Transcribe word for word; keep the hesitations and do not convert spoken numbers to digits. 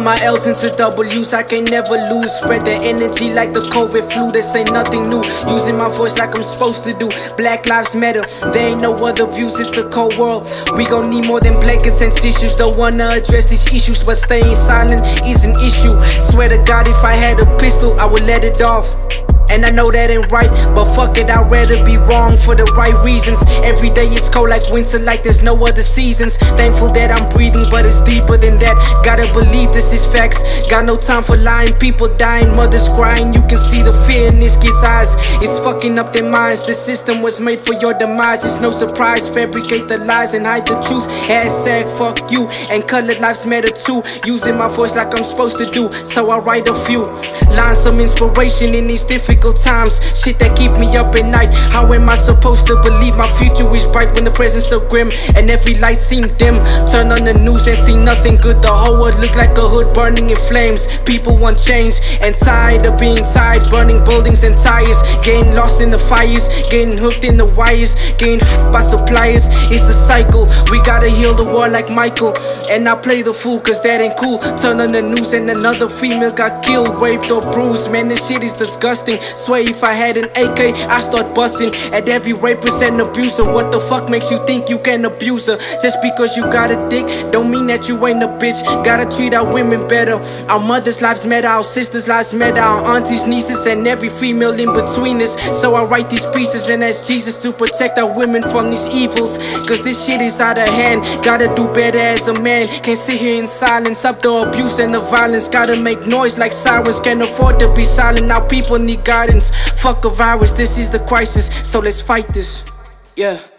my L's into W's, I can never lose. Spread the energy like the COVID flu, this ain't nothing new. Using my voice like I'm supposed to do. Black lives matter, there ain't no other views, it's a cold world. We gon' need more than blankets and tissues. Don't wanna address these issues, but staying silent is an issue. Swear to God, if I had a pistol, I would let it off. And I know that ain't right, but fuck it, I'd rather be wrong for the right reasons. Every day it's cold like winter, like there's no other seasons. Thankful that I'm breathing, but it's deeper than that. Gotta believe this is facts, got no time for lying. People dying, mothers crying, you can see the fear in this kid's eyes. It's fucking up their minds, the system was made for your demise. It's no surprise, fabricate the lies and hide the truth. Hashtag fuck you, and colored lives matter too. Using my voice like I'm supposed to do, so I write a few lines, some inspiration in these difficult times. Shit that keep me up at night. How am I supposed to believe my future is bright when the present's so grim and every light seems dim? Turn on the news and see nothing good. The whole world look like a hood burning in flames. People want change and tired of being tired. Burning buildings and tires, getting lost in the fires, getting hooked in the wires, getting f***ed by suppliers. It's a cycle, we gotta heal the war like Michael. And I play the fool cause that ain't cool. Turn on the news and another female got killed, raped or bruised. Man, this shit is disgusting. Swear if I had an A K, I start busting at every rapist and abuser. What the fuck makes you think you can abuse her? Just because you got a dick, don't mean that you ain't a bitch. Gotta treat our women better. Our mothers' lives matter, our sisters' lives matter, our aunties, nieces, and every female in between us. So I write these pieces and ask Jesus to protect our women from these evils. Cause this shit is out of hand, gotta do better as a man. Can't sit here in silence, up the abuse and the violence. Gotta make noise like sirens, can't afford to be silent. Now people need guidance. Fuck a virus, this is the crisis, so let's fight this. Yeah.